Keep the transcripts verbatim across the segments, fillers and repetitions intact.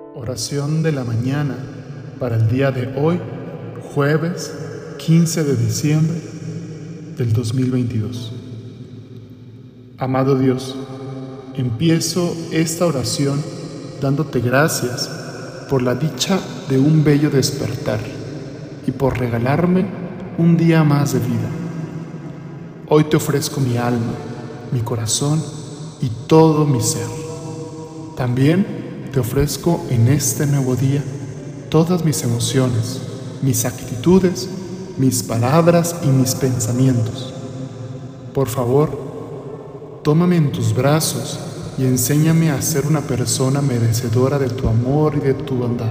Oración de la mañana para el día de hoy, jueves quince de diciembre del dos mil veintidós. Amado Dios, empiezo esta oración dándote gracias por la dicha de un bello despertar y por regalarme un día más de vida. Hoy te ofrezco mi alma, mi corazón y todo mi ser. También te ofrezco en este nuevo día todas mis emociones, mis actitudes, mis palabras y mis pensamientos. Por favor, tómame en tus brazos y enséñame a ser una persona merecedora de tu amor y de tu bondad.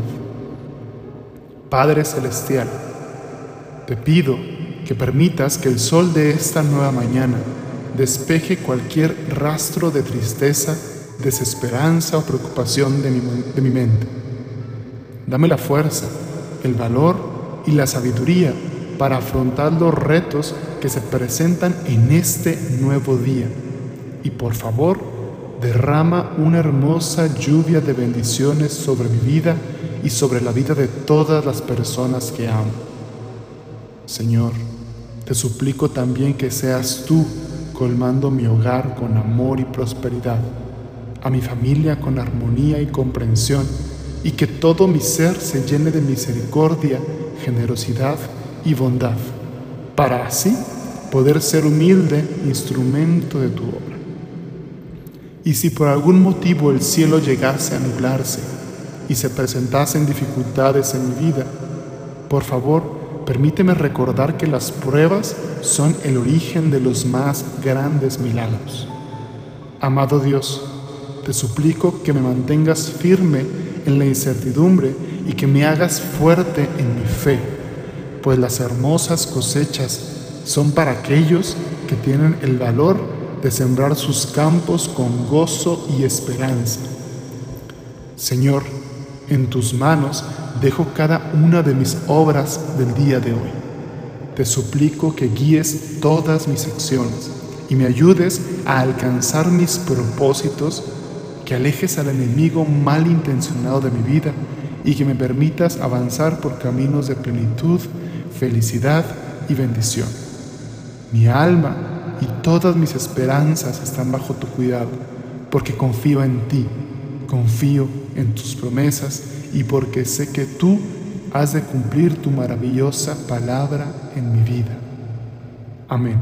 Padre Celestial, te pido que permitas que el sol de esta nueva mañana despeje cualquier rastro de tristeza, desesperanza o preocupación de mi, de mi mente. Dame la fuerza, el valor y la sabiduría para afrontar los retos que se presentan en este nuevo día. Y por favor, derrama una hermosa lluvia de bendiciones sobre mi vida y sobre la vida de todas las personas que amo. Señor, te suplico también que seas tú colmando mi hogar con amor y prosperidad, a mi familia con armonía y comprensión, y que todo mi ser se llene de misericordia, generosidad y bondad, para así poder ser humilde instrumento de tu obra. Y si por algún motivo el cielo llegase a nublarse y se presentasen dificultades en mi vida, por favor, permíteme recordar que las pruebas son el origen de los más grandes milagros. Amado Dios, te suplico que me mantengas firme en la incertidumbre y que me hagas fuerte en mi fe, pues las hermosas cosechas son para aquellos que tienen el valor de sembrar sus campos con gozo y esperanza. Señor, en tus manos dejo cada una de mis obras del día de hoy. Te suplico que guíes todas mis acciones y me ayudes a alcanzar mis propósitos, que alejes al enemigo malintencionado de mi vida y que me permitas avanzar por caminos de plenitud, felicidad y bendición. Mi alma y todas mis esperanzas están bajo tu cuidado, porque confío en ti, confío en tus promesas y porque sé que tú has de cumplir tu maravillosa palabra en mi vida. Amén.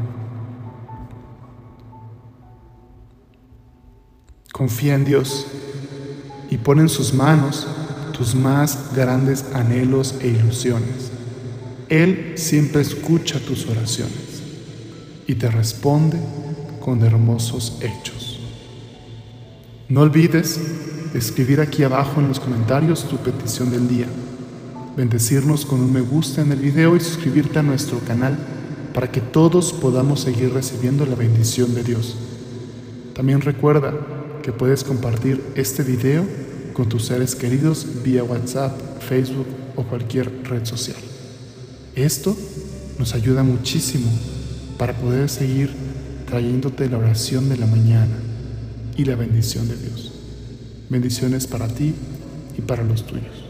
Confía en Dios y pon en sus manos tus más grandes anhelos e ilusiones. Él siempre escucha tus oraciones y te responde con hermosos hechos. No olvides escribir aquí abajo en los comentarios tu petición del día, bendecirnos con un me gusta en el video y suscribirte a nuestro canal para que todos podamos seguir recibiendo la bendición de Dios. También recuerda que puedes compartir este video con tus seres queridos vía WhatsApp, Facebook o cualquier red social. Esto nos ayuda muchísimo para poder seguir trayéndote la oración de la mañana y la bendición de Dios. Bendiciones para ti y para los tuyos.